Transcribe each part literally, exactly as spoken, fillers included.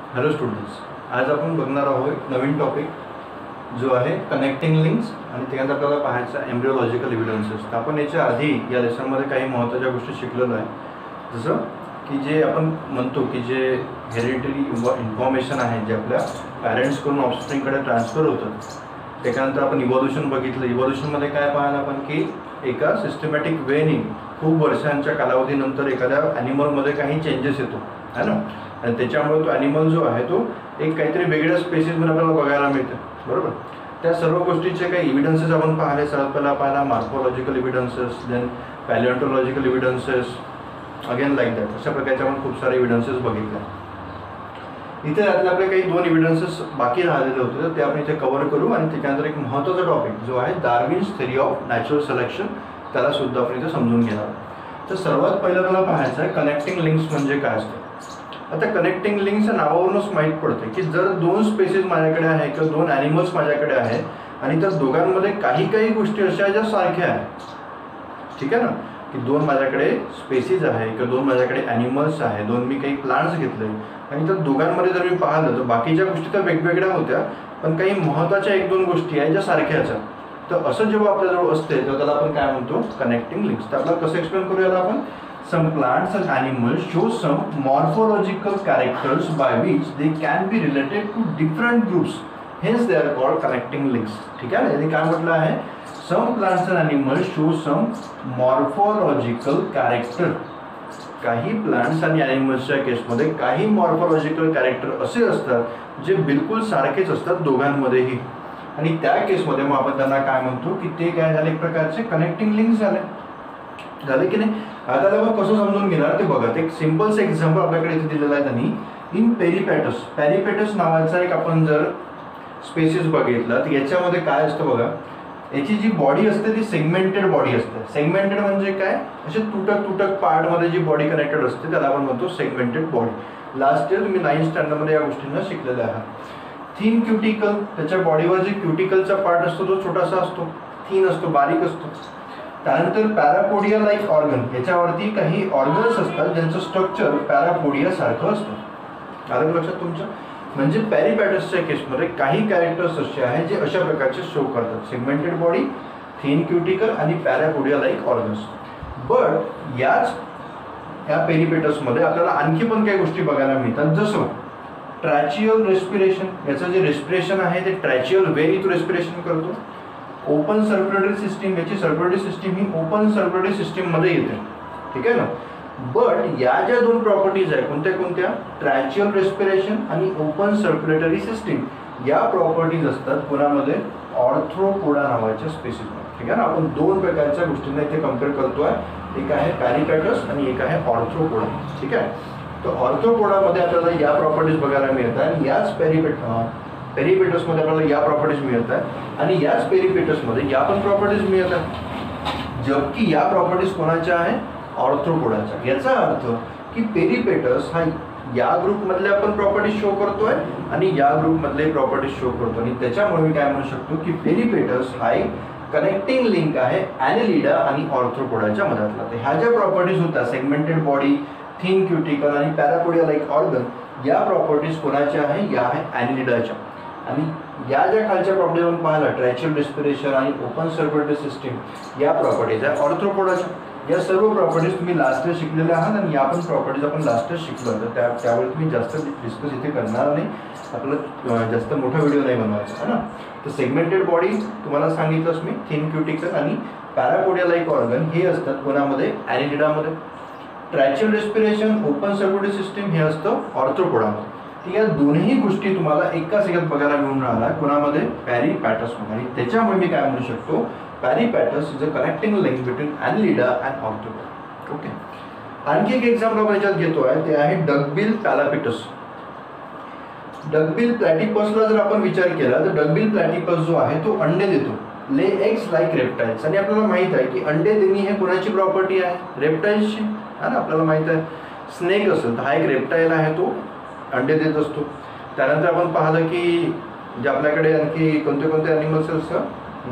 Hello students, आज आपण बघणार आहोत नवीन टॉपिक जो आहे कनेक्टिंग लिंक्स आणि त्यानंतर आपल्याला पाहायचा एम्ब्रियोलॉजिकल एव्हिडन्सेस. आपण याच्या आधी या लेसनमध्ये काही महत्त्वाच्या गोष्टी शिकलेलो आहे, जसं की जे आपण म्हणतो की जे हेरिडिटरी इन्फॉर्मेशन आहे जे आपल्या पॅरेंट्सकडून ऑफस्प्रिंगकडे ट्रान्सफर होतं. त्याच्यानंतर आपण इव्हॉल्युशन बघितलं. इव्हॉल्युशनमध्ये काय पाहिलं आपण की एका सिस्टमॅटिक वेनी खूप वर्षांच्या कालावधीनंतर एखाद्या ॲनिमलमध्ये काही चेंजेस येतो है ना, आणि त्याच्यामुळे तो ॲनिमल जो आहे तो एक काहीतरी वेगळ्या स्पेसिसमध्ये आपल्याला बघायला मिळतं. बरोबर, त्या सर्व गोष्टीचे काही इव्हिडन्सेस आपण पाहिले. सर्वात पहिला पाहिला morphological evidences, then paleontological evidences, again like that. अशा प्रकारचे आपण खूप सारे इव्हिडन्सेस बघितले. इथे त्यातले आपले काही दोन इव्हिडन्सेस बाकी राहिलेले होते, तर ते आपण इथे कव्हर करू. आणि त्याच्यानंतर एक महत्त्वाचा टॉपिक जो आहे Darwin's theory of natural selection, त्याला सुद्धा आपण इथे समजून घेणार. तर सर्वात पहिलं मला पाहायचं आहे कनेक्टिंग लिंक्स म्हणजे काय असतं. आता कनेक्टिंग लिंक्सच्या नावावरूनच माहीत पडते की जर दोन स्पेसिस माझ्याकडे आहे किंवा दोन ॲनिमल्स माझ्याकडे आहे आणि त्या दोघांमध्ये काही काही गोष्टी अशा ज्या सारख्या आहेत, ठीक आहे ना, की दोन माझ्याकडे स्पेसिस आहे किंवा दोन माझ्याकडे ॲनिमल्स आहे, दोन मी काही प्लांट्स घेतले आणि त्या दोघांमध्ये जर मी पाहिलं तर बाकीच्या गोष्टी तर वेगवेगळ्या होत्या, पण काही महत्त्वाच्या एक दोन गोष्टी आहेत ज्या सारख्याच आहेत. तर असं जेव्हा आपल्याजवळ असते तेव्हा त्याला आपण काय म्हणतो कनेक्टिंग लिंक्स. तर आपल्याला कसं एक्सप्लेन करूया आपण. Some plants and animals show some morphological characters by which they can be related to different groups. Hence they are called connecting links. ठीक आहे, यानी काय म्हटलं आहे, some plants and animals show some morphological character. काही plants आणि ॲनिमल्सच्या केसमध्ये काही मॉर्फोलॉजिकल कॅरेक्टर असे असतात जे बिलकुल सारखेच असतात दोघांमध्येही, आणि त्या केसमध्ये मग आपण त्यांना काय म्हणतो की ते काय झाले, एक प्रकारचे कनेक्टिंग लिंक्स झाले. झाले की नाही. आता आपण कसं समजून घेणार ते बघा. एक सिम्पलचं एक्झाम्पल आपल्याकडे इथे दिलेलं आहे त्यांनी. इन पेरिपॅटस, पेरिपॅटस नावाचा एक आपण जर स्पेसिस बघितला तर याच्यामध्ये काय असतं बघा, याची जी बॉडी असते ती सेगमेंटेड बॉडी असते. सेगमेंटेड म्हणजे काय, असे तुटक तुटक पार्टमध्ये जी बॉडी कनेक्टेड असते त्याला आपण म्हणतो सेगमेंटेड बॉडी. लास्ट इयर तुम्ही नाईन्थ स्टँडर्डमध्ये या गोष्टींना शिकलेल्या आहात. थीन क्युटिकल, त्याच्या बॉडीवर जे क्युटिकलचा पार्ट असतो तो छोटासा असतो, थीन असतो, बारीक असतो. त्यानंतर पॅरापोडिया लाईक ऑर्गन, याच्यावरती काही ऑर्गन्स असतात ज्यांचं स्ट्रक्चर पॅरापोडिया सारखं असतं. आलं लक्षात तुमच्या. म्हणजे पेरिपॅटसच्या केसमध्ये काही कॅरेक्टर्स असे आहेत जे अशा प्रकारचे शो करतात, सेगमेंटेड बॉडी, थीन क्युटिकल आणि पॅरापोडिया लाईक ऑर्गन्स. बट याच या पेरिपॅटसमध्ये आपल्याला आणखी पण काही गोष्टी बघायला मिळतात, जसं ट्रॅचियल रेस्पिरेशन. याचं जे रेस्पिरेशन आहे ते ट्रॅचियल वेनी तो रेस्पिरेशन करतो. ओपन सर्क्युलेटरी सिस्टीम, याची सर्क्युलेटरी सिस्टीम ही ओपन सर्क्युलेटरी सिस्टीममध्ये येते, ठीक आहे ना. बट या ज्या दोन प्रॉपर्टीज आहेत कोणत्या कोणत्या, ट्रॅचियल रेस्पिरेशन आणि ओपन सर्क्युलेटरी सिस्टीम, या प्रॉपर्टीज असतात कोणामध्ये, ऑर्थ्रोपोडा नावाच्या स्पेसिसमध्ये, ठीक आहे ना. आपण दोन प्रकारच्या गोष्टींना इथे कम्पेअर करतोय, एक आहे पॅरिपॅटस आणि एक आहे ऑर्थ्रोपोडा, ठीक आहे. तर ऑर्थ्रोपोडामध्ये आपल्याला या प्रॉपर्टीज बघायला मिळतात आणि याच पेरिपॅट पेरिपेटसमध्ये आपल्याला या प्रॉपर्टीज मिळतात आणि याच पेरिपेटसमध्ये या पण प्रॉपर्टीज मिळतात, जबकि या प्रॉपर्टीज कोणाच्या आहे, ऑर्थ्रोपोडाच्या. याचा अर्थ की पेरिपेटस हा या ग्रुपमधल्या पण प्रॉपर्टीज शो करतोय आणि या ग्रुपमधले प्रॉपर्टीज शो करतो, आणि त्याच्यामुळे मी काय म्हणू शकतो की पेरिपेटस हा एक कनेक्टिंग लिंक आहे ॲनिलिडा आणि ऑर्थ्रोपोडाच्या मधातला. तर ह्या ज्या प्रॉपर्टीज होत्या, सेगमेंटेड बॉडी, थीन क्युटिकल आणि पॅरापोडिया लाईक ऑर्गन, या प्रॉपर्टीज कोणाच्या आहे, या आहे ॲनिलिडाच्या. आणि या ज्या खालच्या प्रॉपर्टीज आपण पाहिला, ट्रॅचियल रेस्पिरेशन आणि ओपन सर्क्युलेटरी सिस्टीम, या प्रॉपर्टीज आहे ऑर्थ्रोपोडाच्या. या सर्व प्रॉपर्टीज तुम्ही लास्ट इयर शिकलेल्या आहात आणि या पण प्रॉपर्टीज आपण लास्ट इयर शिकलो, तर त्या त्यावेळी तुम्ही जास्त डिस्कस इथे करणार नाही, आपलं जास्त मोठा व्हिडिओ नाही बनवायचा आहे ना. तर सेगमेंटेड बॉडी तुम्हाला सांगितलंच मी, थीन क्युटिकल आणि पॅरापोडिया लाईक ऑर्गन हे असतात कोणामध्ये, ॲनिलिडामध्ये. Tracheal respiration, open circulatory system हे असतं ऑर्थ्रोपोडामध्ये. या दोन्ही गोष्टी तुम्हाला एकाच एकात बघायला मिळून राहिल्या कोणामध्ये, पॅरिपॅटसमध्ये. आणि त्याच्यामुळे मी काय म्हणू शकतो, Peripatus is a connecting link between Annelida and Arthropoda. Okay. आणखी एक एक्झाम्पल आपण याच्यात घेतो आहे, ते आहे डकबिल प्लॅटिपस. डकबिल प्लॅटिपसला जर आपण विचार केला तर डकबिल प्लॅटिपस जो आहे तो अंडे देतो, ले एग्स लाईक रेप्टाइल्स. आणि आपल्याला माहित आहे की अंडे देणे हे कोणाची प्रॉपर्टी आहे, रेप्टाइल्सची, है ना. आपल्याला माहित आहे स्नेक असेल तर हा एक रेप्टाइल आहे, तो अंडे देत असतो. त्यानंतर आपण पाहिलं की जे आपल्याकडे आणखी कोणते कोणते ॲनिमल्स असतं,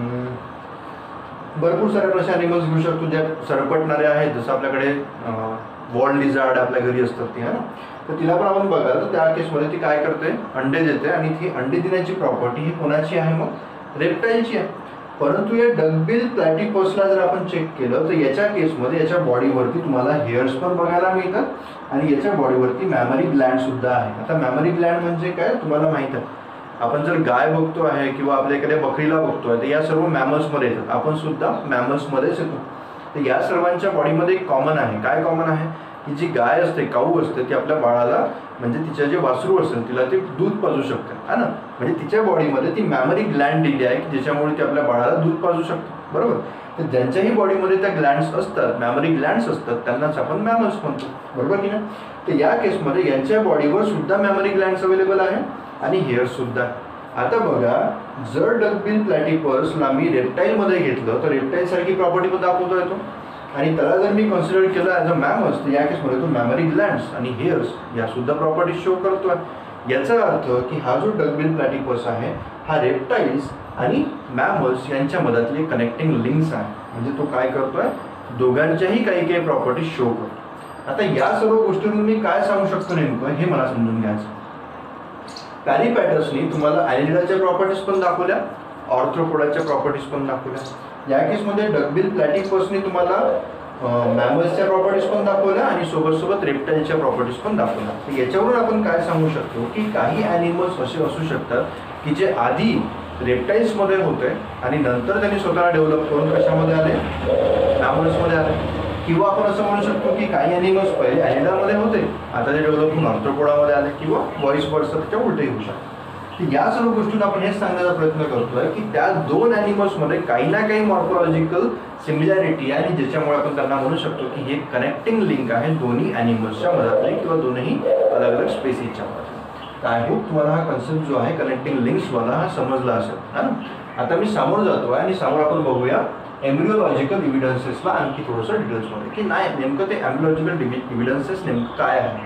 भरपूर सारे असे ॲनिमल्स घेऊ शकतो ज्या सरपटणारे आहेत, जसं आपल्याकडे वॉल लिझार्ड आपल्या घरी असतात ते, है ना. तर तिला पण आपण बघायला, तर त्या केसमध्ये ती काय करते, अंडे देते आणि ती अंडे देण्याची प्रॉपर्टी ही कोणाची आहे, मग रेप्टाईलची आहे. परंतु या डकबिल प्लॅटिपसला जर आपण चेक केलं तर याच्या केसमध्ये याच्या बॉडीवरती तुम्हाला हेअर्स पण बघायला मिळतात आणि याच्या बॉडीवरती मॅमरी ग्लँड सुद्धा आहे. आता मॅमरी ग्लँड म्हणजे काय तुम्हाला माहित आहे, आपण जर गाय बघतो आहे किंवा आपल्या एखाद्या बकरीला बघतोय तर या सर्व मॅमल्समध्ये येतात, आपण सुद्धा मॅमल्समध्येच येतो. तर या सर्वांच्या बॉडीमध्ये एक कॉमन आहे. काय कॉमन आहे की जी गाय असते, काऊ असते, ती आपल्या बाळाला म्हणजे तिच्या जे वासरू असेल तिला ते दूध पाजू शकते है ना. म्हणजे तिच्या बॉडीमध्ये ती मॅमरी ग्लँड दिली आहे की ज्याच्यामुळे ती आपल्या बाळाला दूध पाजू शकते, बरोबर. तर ज्यांच्याही बॉडीमध्ये त्या ग्लँड्स असतात, मॅमरी ग्लँड्स असतात, त्यांनाच आपण मॅमल्स म्हणतो, बरोबर की नाही. तर या केसमध्ये यांच्या बॉडीवर सुद्धा मॅमरी ग्लँड्स अवेलेबल आहे आणि हेअर्स सुद्धा. आता बघा, जर डकबिल प्लॅटिपसला मी रेप्टाईलमध्ये घेतलं तर रेप्टाईल सारखी प्रॉपर्टी पण दाखवता येतो आणि त्याला जर मी कन्सिडर केलं ॲज अ मॅमल्स तर या केसमध्ये तो मॅमरी ग्लँड्स आणि हेअर्स या सुद्धा प्रॉपर्टी शो करतोय. याचा अर्थ की हा जो डकबिल प्लॅटिपस आहे हा रेप्टाईल्स आणि मॅमल्स यांच्या मधातली कनेक्टिंग लिंक्स आहे. म्हणजे तो काय करतोय, दोघांच्याही काही काही प्रॉपर्टी शो करतो. आता या सर्व गोष्टींवरून मी काय सांगू शकतो नेमकं हे मला समजून घ्यायचं. पॅरी पॅटर्सनी तुम्हाला ॲनिलिडाच्या प्रॉपर्टीज पण दाखवल्या, ऑर्थ्रोपोडाच्या प्रॉपर्टीज पण दाखवल्या. या केसमध्ये डकबिल प्लॅटिपसनी तुम्हाला मॅमल्सच्या प्रॉपर्टीज पण दाखवल्या आणि सोबत सोबत रेप्टाईलच्या प्रॉपर्टीज पण दाखवल्या. तर याच्यावरून आपण काय सांगू शकतो की काही ॲनिमल्स असे असू शकतात की जे आधी रेप्टाईल्समध्ये होते आणि नंतर त्यांनी स्वतःला डेव्हलप करून कशामध्ये आले, मॅमल्समध्ये आले. किंवा आपण असं म्हणू शकतो की काही ॲनिमल्स पहिले ॲनिडामध्ये होते, आता ते डेव्हलप होऊन ऑर्थ्रोपोडामध्ये आले किंवा व्हॉइस वर्सा त्याच्या उलटही होऊ शकतं. तर या सर्व गोष्टींना आपण हेच सांगण्याचा प्रयत्न करतोय की त्या दोन ॲनिमल्समध्ये काही ना काही मॉर्फोलॉजिकल सिमिलॅरिटी आहे आणि ज्याच्यामुळे आपण त्यांना म्हणू शकतो की हे कनेक्टिंग लिंक आहे दोन्ही ॲनिमल्सच्या मधातले किंवा दोन्ही अलग अलग स्पेसीजच्या मधातले. आय होप तुम्हाला हा कन्सेप्ट जो आहे कनेक्टिंग लिंक्सवाला हा समजला असेल है ना. आता मी समोर जातो आहे आणि समोर आपण बघूया एम्ब्रिओलॉजिकल इव्हिडन्सेसला आणखी थोडंसं डिटेल्समध्ये की नाही नेमकं ते एम्ब्रिओलॉजिकल इव्हिडन्सेस नेमकं काय आहे.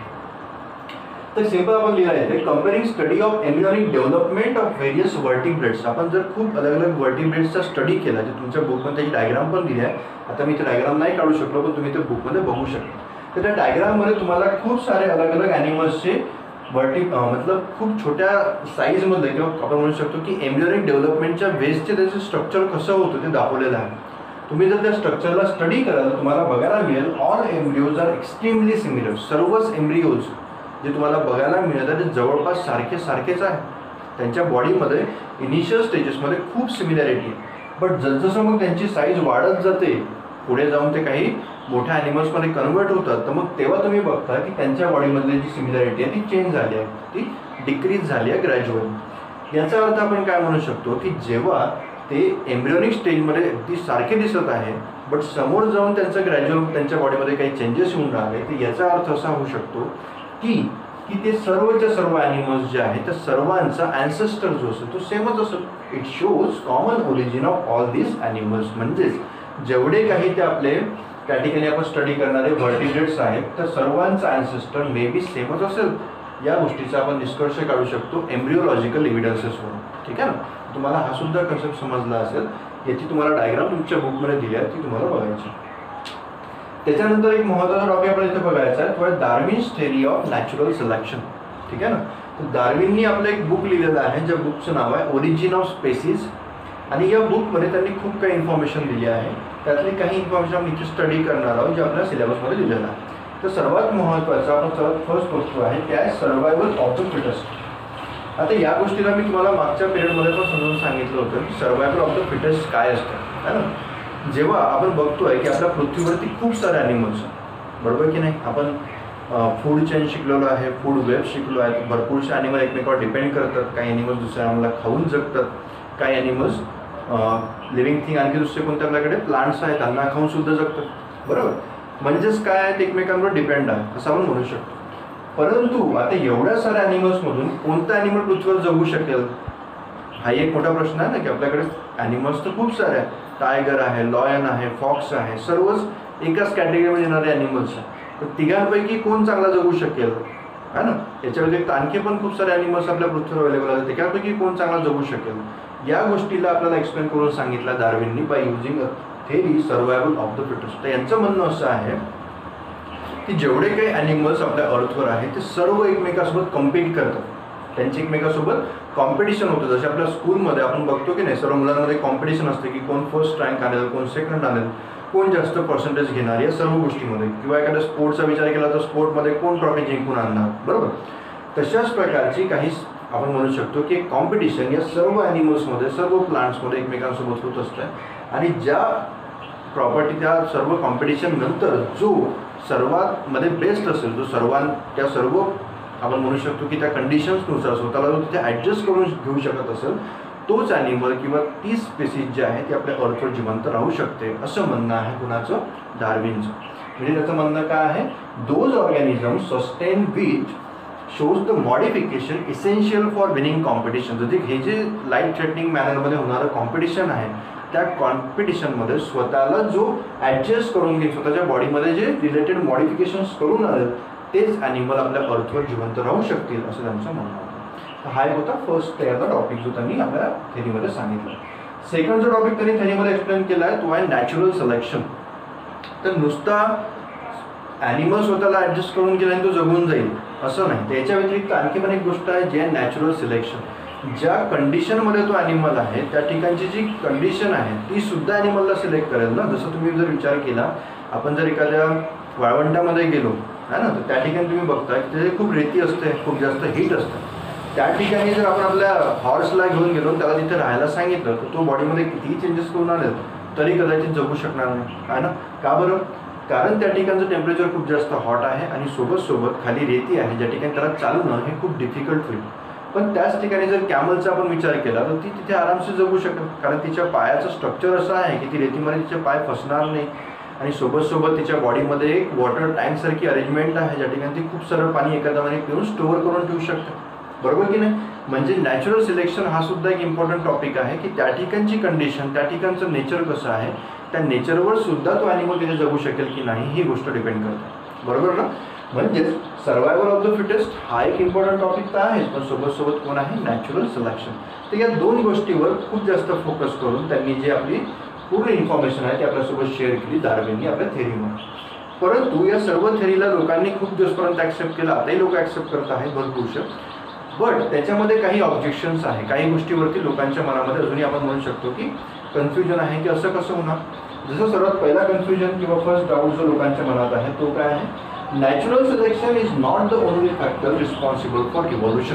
तर सिंपल आपण लिहिलं आहे comparing study of embryonic development of various vertebrates. आपण जर खूप अलग अलग वर्टिब्रेट्सचा स्टडी केला, जे तुमच्या बुकमध्ये त्याची डायग्राम पण दिली आहे. आता मी ते डायग्राम नाही काढू शकलो पण तुम्ही ते बुकमध्ये बघू शकता. तर त्या डायग्राममध्ये तुम्हाला खूप सारे अलग अलग ॲनिमल्सचे वर्टी मतलब खूप छोट्या साईजमध्ये किंवा आपण म्हणू शकतो की एम्ब्रियोनिक डेव्हलपमेंटच्या बेसचे त्याचं स्ट्रक्चर कसं होतं ते दाखवलेलं आहे. तुम्ही जर त्या स्ट्रक्चरला स्टडी कराल तर तुम्हाला बघायला मिळेल all embryos are extremely similar. सर्वच एम्ब्रियोज जे तुम्हाला बघायला मिळतात ते जवळपास सारखे सारखेच आहे. त्यांच्या बॉडीमध्ये इनिशियल स्टेजेसमध्ये खूप सिमिलॅरिटी आहे. बट जसजसं मग त्यांची साईज वाढत जाते, पुढे जाऊन ते काही मोठ्या ॲनिमल्समध्ये कन्वर्ट होतात, तर मग तेव्हा तुम्ही बघता की त्यांच्या बॉडीमधली जी सिमिलॅरिटी आहे ती चेंज झाली आहे, ती डिक्रीज झाली आहे ग्रॅज्युअली. याचा अर्थ आपण काय म्हणू शकतो की जेव्हा ते एम्ब्रियोनिक स्टेजमध्ये अगदी सारखे दिसत आहे बट समोर जाऊन त्यांचं ग्रॅज्युअल त्यांच्या बॉडीमध्ये काही चेंजेस होऊन राहिले, तर याचा अर्थ असा होऊ शकतो की की ते सर्वच्या सर्व ॲनिमल्स जे आहेत त्या सर्वांचा ॲन्सेस्टर जो असेल तो सेमच असेल. It shows common origin of all this animals. म्हणजेच जेवढे काही ते आपले कॅटेगरी आपण स्टडी करणारे व्हर्टिब्रेट्स आहेत त्या सर्वांचा ॲन्सेस्टर मे बी सेमच असेल. या गोष्टीचा आपण निष्कर्ष काढू शकतो एम्ब्रिओलॉजिकल एव्हिडन्सेसवरून. ठीक आहे ना. तुम्हाला हा सुद्धा कन्सेप्ट समजला असेल. याची तुम्हाला डायग्राम तुमच्या बुकमध्ये दिली आहे, ती तुम्हाला बघायची. त्याच्यानंतर एक महत्त्वाचा टॉपिक आपण इथे बघायचा आहे, थोडं Darwin's theory of natural selection. ठीक आहे ना. तर डार्विननी आपलं एक बुक लिहिलेलं आहे ज्या बुकचं नाव आहे ओरिजिन ऑफ स्पेसीज. आणि या बुकमध्ये त्यांनी खूप काही इन्फॉर्मेशन दिली आहे. त्यातली काही इन्फॉर्मेशन आपण इथे स्टडी करणार आहोत जे आपल्या सिलेबसमध्ये दिलेलं आहे. तर सर्वात महत्त्वाचं आपण सर्वात फर्स्ट वस्तू आहे त्या आहे सर्वायवल ऑफ द फिटेस्ट. आता या गोष्टीला मी तुम्हाला मागच्या पिरियडमध्ये पण समजून सांगितलं होतं की सर्वायवल ऑफ द फिटेस्ट काय असतं है ना. जेव्हा आपण बघतोय की आपल्या पृथ्वीवरती खूप सारे ॲनिमल्स आहेत, बरोबर की नाही. आपण फूड चेन शिकलेलो आहे, फूड वेब शिकलो आहे. भरपूरसे ॲनिमल एकमेकावर डिपेंड करतात. काही ॲनिमल्स दुसऱ्या ॲनिमलला खाऊन जगतात, काही ॲनिमल्स लिव्हिंग थिंग आणखी दुसरे कोणत्या आपल्याकडे प्लांट्स आहेत त्यांना खाऊन सुद्धा जगतात, बरोबर. म्हणजेच काय आहे ते एकमेकांवर डिपेंड आहे असं आपण म्हणू शकतो. परंतु आता एवढ्या साऱ्या ॲनिमल्समधून कोणता ॲनिमल पृथ्वीवर जगू शकेल हा एक मोठा प्रश्न आहे ना. की आपल्याकडे ॲनिमल्स तर खूप सारे आहेत. टायगर आहे, लॉयन आहे, फॉक्स आहे, सर्वच एकाच कॅटेगरीमध्ये येणारे ॲनिमल्स आहे. तर तिघांपैकी कोण चांगला जगू शकेल है ना. याच्या व्यतिरिक्त आणखी पण खूप सारे ॲनिमल्स आपल्या पृथ्वीवर अवेलेबल आहेत. त्यापैकी कोण चांगला जगू शकेल या गोष्टीला आपल्याला एक्सप्लेन करून सांगितलं डार्विननी by using a theory survival of the fittest. तर यांचं म्हणणं असं आहे की जेवढे काही ॲनिमल्स आपल्या अर्थवर आहेत ते सर्व एकमेकासोबत कम्पीट करतात, त्यांची एकमेकासोबत कॉम्पिटिशन होतं. जसे आपल्या स्कूलमध्ये आपण बघतो की नाही, सर्व मुलांमध्ये कॉम्पिटिशन असते की कोण फर्स्ट रँक आणेल, कोण सेकंड आणेल, कोण जास्त पर्सेंटेज घेणार, या सर्व गोष्टीमध्ये. किंवा एखाद्या स्पोर्ट्सचा विचार केला तर स्पोर्टमध्ये कोण ट्रॉफी जिंकून आणणार, बरोबर. तशाच प्रकारची काही आपण म्हणू शकतो की कॉम्पिटिशन या सर्व ॲनिमल्समध्ये, सर्व प्लांट्समध्ये एकमेकांसोबत होत असतं. आणि ज्या प्रॉपर्टी त्या सर्व कॉम्पिटिशन नंतर जो सर्वात मध्ये बेस्ट असेल, जो सर्वां त्या सर्व आपण म्हणू शकतो की त्या कंडिशन्सनुसार स्वतःला जो तिथे ॲडजस्ट करून घेऊ शकत असेल, तोच ॲनिमल किंवा ती स्पेसिस जी आहे ती आपल्या अर्थवर जिवंत राहू शकते, असं म्हणणं आहे कुणाचं, डार्विनचं. म्हणजे त्याचं म्हणणं काय आहे, those organism sustain which shows the modification essential for winning competition. म्हणजे हे जे लाईफ थ्रेटनिंग मॅनरमध्ये होणारं कॉम्पिटिशन आहे, त्या कॉम्पिटिशनमध्ये स्वतःला जो ॲडजस्ट करून घेईल, स्वतःच्या बॉडीमध्ये जे रिलेटेड मॉडिफिकेशन्स करून आले, तेच ॲनिमल आपल्या अर्थवर जिवंत राहू शकतील, असं त्यांचं म्हणणं आहे. हा एक होता फर्स्ट त्याचा टॉपिक जो त्यांनी आपल्या थेरीमध्ये सांगितला. सेकंड जो टॉपिक त्यांनी थेरीमध्ये एक्सप्लेन केला आहे तो आहे नॅचरल सिलेक्शन. तर नुसता ॲनिमल स्वतःला ॲडजस्ट करून गेला आणि तो जगून जाईल असं नाही, त्याच्या व्यतिरिक्त आणखी पण एक गोष्ट आहे जी आहे नॅचरल सिलेक्शन. ज्या कंडिशनमध्ये तो ॲनिमल आहे त्या ठिकाणची जी कंडिशन आहे ती सुद्धा ॲनिमलला सिलेक्ट करेल ना. जसं तुम्ही जर विचार केला, आपण जर एखाद्या वाळवंटामध्ये गेलो आहे ना, तर त्या ठिकाणी तुम्ही बघता की तिथे खूप रेती असते, खूप जास्त हीट असतं. त्या ठिकाणी जर आपण आपल्या हॉर्सला घेऊन गेलो, त्याला तिथे राहायला सांगितलं, तर तो बॉडीमध्ये कितीही चेंजेस करून आणेल तरी कदाचित जगू शकणार नाही, आहे ना. का बरं? कारण त्या ठिकाणचं टेम्परेचर खूप जास्त हॉट आहे आणि सोबत सोबत खाली रेती आहे, ज्या ठिकाणी त्याला चालणं हे खूप डिफिकल्ट होईल. पण त्याच ठिकाणी जर कॅमलचा आपण विचार केला तर ती तिथे आरामसे जगू शकत, कारण तिच्या पायाचं स्ट्रक्चर असं आहे की ती रेतीमध्ये तिचे पाय फसणार नाही. आणि सोबत सोबत तिच्या बॉडीमध्ये एक वॉटर टँकसारखी अरेंजमेंट आहे, ज्या ठिकाणी ती खूप सारं पाणी एका दमाने पिऊन स्टोअर करून ठेवू शकते, बरोबर की नाही. म्हणजे नॅचरल सिलेक्शन हा सुद्धा एक इम्पॉर्टंट टॉपिक आहे की त्या ठिकाणची कंडिशन, त्या ठिकाणचं नेचर कसं आहे, त्या नेचरवर सुद्धा तो ॲनिमल तिथे जगू शकेल की नाही ही गोष्ट डिपेंड करते, बरोबर ना. म्हणजेच सर्वायवल ऑफ द फिटेस्ट हा एक इम्पॉर्टंट टॉपिक तर आहे, पण सोबत सोबत कोण आहे, नॅचरल सिलेक्शन. तर या दोन गोष्टीवर खूप जास्त फोकस करून त्यांनी जे आपली पूर्ण इन्फॉर्मेशन आहे ती आपल्यासोबत शेअर केली डार्विननी आपल्या थेरीमध्ये. परंतु या सर्व थेरीला लोकांनी खूप दिवसपर्यंत ॲक्सेप्ट केलं, आताही लोक ॲक्सेप्ट करत आहेत भरपूरशे. बट त्याच्यामध्ये काही ऑब्जेक्शन्स आहे, काही गोष्टीवरती लोकांच्या मनामध्ये अजूनही आपण म्हणू शकतो की कन्फ्युजन आहे की असं कसं होणार. जसं सर्वात पहिला कन्फ्युजन किंवा फर्स्ट डाऊट जो लोकांच्या मनात आहे तो काय आहे, natural selection is not the only factor responsible for evolution.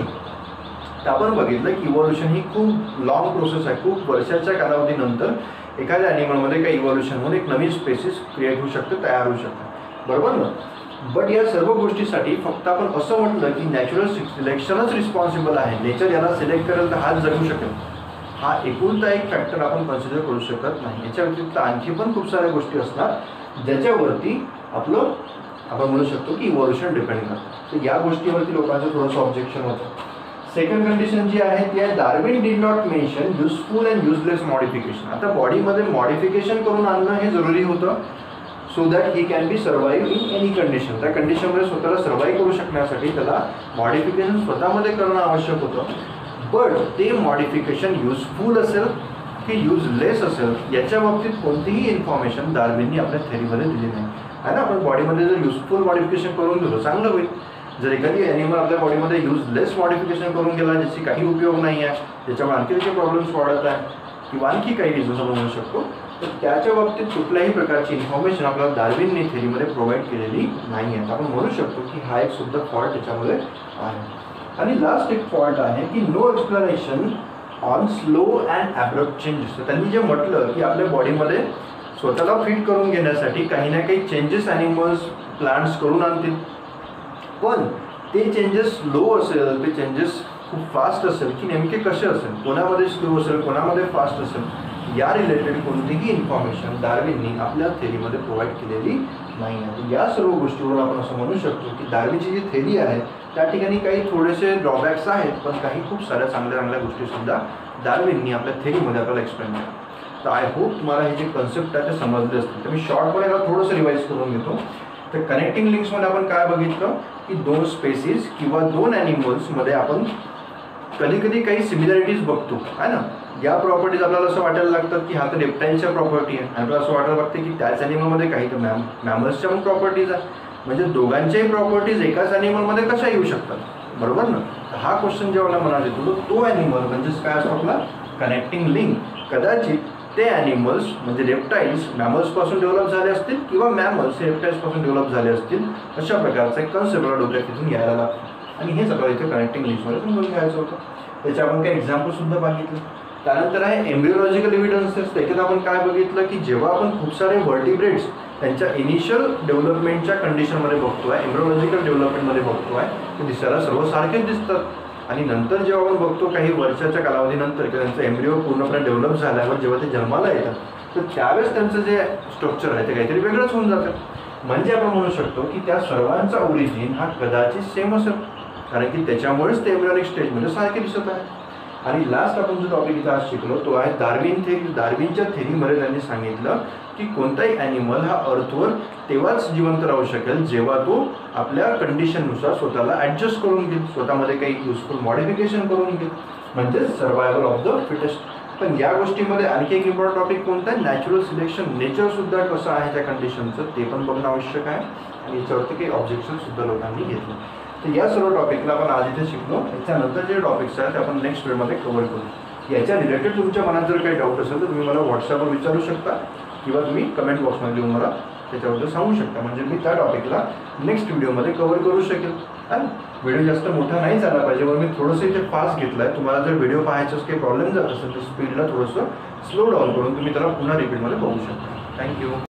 तर आपण बघितलं की इव्हॉल्युशन ही खूप लॉंग प्रोसेस आहे, खूप वर्षाच्या कालावधीनंतर एखाद्या ॲनिमलमध्ये काही इव्हॉल्युशन होऊन एक नवीन स्पेसिस क्रिएट होऊ शकते, तयार होऊ शकते, बरोबर ना. बट या सर्व गोष्टीसाठी फक्त आपण असं म्हटलं की नॅचरल सिलेक्शनच रिस्पॉन्सिबल आहे, नेचर याला सिलेक्ट करेल तर हाच जगू शकेल, हा एकुलता एक फॅक्टर आपण कन्सिडर करू शकत नाही. याच्या व्यतिरिक्त आणखी पण खूप साऱ्या गोष्टी असणार ज्याच्यावरती आपलं आपण म्हणू शकतो की इव्हॉल्युशन डिपेंड करतं. तर या गोष्टीवरती लोकांचं थोडंसं ऑब्जेक्शन होतं. सेकंड कंडिशन जी आहे ती आहे Darwin did not mention useful and useless modification. आता बॉडीमध्ये मॉडिफिकेशन करून आणणं हे जरुरी होतं so that he can be survive in any condition. त्या कंडिशनमध्ये स्वतःला सर्वाईव्ह करू शकण्यासाठी त्याला मॉडिफिकेशन स्वतःमध्ये करणं आवश्यक होतं. बट ते मॉडिफिकेशन युजफुल असेल की युजलेस असेल याच्या बाबतीत कोणतीही इन्फॉर्मेशन डार्विननी आपल्या थेरीमध्ये दिली नाही, आहे ना. आपण बॉडीमध्ये जर युजफुल मॉडिफिकेशन करून दिलं चांगलं होईल. जर एखादी ॲनिमल आपल्या बॉडीमध्ये युजलेस मॉडिफिकेशन करून गेला ज्याची काही उपयोग नाही आहे, ज्याच्यामुळे आणखी त्याचे प्रॉब्लेम्स वाढत आहे किंवा आणखी काही रिझन्स आपण म्हणू शकतो, तर त्याच्या बाबतीत कुठल्याही प्रकारची इन्फॉर्मेशन आपल्याला डार्विनने थेरीमध्ये प्रोव्हाइड केलेली नाही आहे. आपण म्हणू शकतो की हा एक सुद्धा फॉल्ट त्याच्यामध्ये आहे. आणि लास्ट एक फॉल्ट आहे की no explanation on slow and abrupt changes. तर त्यांनी जे म्हटलं की आपल्या बॉडीमध्ये स्वतःला फिट करून घेण्यासाठी काही ना काही चेंजेस ॲनिमल्स प्लांट्स करून आणतील, पण ते चेंजेस स्लो असेल, ते चेंजेस खूप फास्ट असेल की नेमके कसे असेल, कोणामध्ये स्लो असेल कोणामध्ये फास्ट असेल, या रिलेटेड कोणतीही इन्फॉर्मेशन डार्विननी आपल्या थेरीमध्ये प्रोव्हाइड केलेली नाही आहे. या सर्व गोष्टीवर आपण असं म्हणू शकतो की डार्विनची जी थेरी आहे त्या ठिकाणी काही थोडेसे ड्रॉबॅक्स आहेत, पण काही खूप साऱ्या चांगल्या चांगल्या गोष्टीसुद्धा डार्विननी आपल्या थेरीमध्ये आपल्याला एक्सप्लेन केल्या. तर आय होप तुम्हाला हे जे कन्सेप्ट आहे ते समजले असतील. तर मी शॉर्टमध्ये याला थोडंसं रिवाईज करून घेतो. तर कनेक्टिंग लिंक्समध्ये आपण काय बघितलं की दोन स्पेसिस किंवा दोन ॲनिमल्समध्ये आपण कधी कधी काही सिमिलॅरिटीज बघतो, आहे ना. या प्रॉपर्टीज आपल्याला असं वाटायला लागतात की हा तर रेप्टाईलच्या प्रॉपर्टी आहे, आपल्याला असं वाटायला लागतं की त्याच ॲनिमलमध्ये काही तर मॅम मॅमल्सच्या पण प्रॉपर्टीज आहे. म्हणजे दोघांच्याही प्रॉपर्टीज एकाच ॲनिमलमध्ये कशा येऊ शकतात, बरोबर ना. तर हा क्वेश्चन जेव्हा मनात येतो तो ॲनिमल म्हणजेच काय असतो आपला कनेक्टिंग लिंक. कदाचित ते ॲनिमल्स म्हणजे रेप्टाईल्स मॅमल्सपासून डेव्हलप झाले असतील किंवा मॅमल्स हे रेप्टाईल्सपासून डेव्हलप झाले असतील, अशा प्रकारचा एक कन्सेप्ट आपल्या डोक्यात तिथून यायला लागतो. आणि हे सगळं इथे कनेक्टिंग लिंक्समध्ये समजून घ्यायचं होतं. त्याचे आपण काही एक्झाम्पलसुद्धा बघितलं. त्यानंतर आहे एम्ब्रिओलॉजिकल एव्हिडन्सेस. त्याच्यात आपण काय बघितलं की जेव्हा आपण खूप सारे व्हर्टिब्रेट्स त्यांच्या इनिशियल डेव्हलपमेंटच्या कंडिशनमध्ये बघतोय, एम्ब्रिओलॉजिकल डेव्हलपमेंटमध्ये बघतोय, ते दिसायला सर्व सारखेच दिसतात. आणि नंतर जेव्हा आपण बघतो काही वर्षाच्या कालावधीनंतर किंवा त्यांचं एम्ब्रिओ पूर्णपणे डेव्हलप झाल्यावर जेव्हा ते जन्माला येतात तर त्यावेळेस त्यांचं जे स्ट्रक्चर आहे ते काहीतरी वेगळंच होऊन जातं. म्हणजे आपण म्हणू शकतो की त्या सर्वांचा ओरिजिन हा कदाचित सेम असेल, कारण की त्याच्यामुळेच ते एम्ब्रियोनिक स्टेजमध्ये सारखे दिसत आहे. आणि लास्ट आपण जो टॉपिक इथं आज शिकलो तो आहे डार्विन थेरी. डार्विनच्या थेरीमध्ये त्यांनी सांगितलं की कोणताही ॲनिमल हा अर्थवर तेव्हाच जिवंत राहू शकेल जेव्हा तो आपल्या कंडिशननुसार स्वतःला ॲडजस्ट करून घेईल, स्वतःमध्ये काही युजफुल मॉडिफिकेशन करून घेईल, म्हणजेच सर्वायवल ऑफ द फिटेस्ट. पण या गोष्टीमध्ये आणखी एक इम्पॉर्टंट टॉपिक कोणता आहे, नॅचरल सिलेक्शन. नेचरसुद्धा कसं आहे त्या कंडिशनचं ते पण बघणं आवश्यक आहे. आणि याच्यावरती काही ऑब्जेक्शनसुद्धा लोकांनी घेतलं. तर या सर्व टॉपिकला आपण आज इथे शिकलो. याच्यानंतर जे टॉपिक्स आहेत ते आपण नेक्स्ट वेळमध्ये कव्हर करू. याच्या रिलेटेड तुमच्या मनात जर काही डाऊट असेल तर तुम्ही मला व्हॉट्सअपवर विचारू शकता किंवा तुम्ही कमेंट बॉक्समध्ये येऊन मला त्याच्याबद्दल सांगू शकता, म्हणजे मी त्या टॉपिकला नेक्स्ट व्हिडिओमध्ये कव्हर करू शकेल. आणि व्हिडिओ जास्त मोठा नाही झाला पाहिजे म्हणून मी थोडंसं इथे फास्ट घेतलं आहे. तुम्हाला जर व्हिडिओ पाहायचं काही प्रॉब्लेम जात असेल तर स्पीडला थोडंसं स्लो डाऊन करून तुम्ही त्याला पुन्हा रिपीटमध्ये बघू शकता. थँक्यू.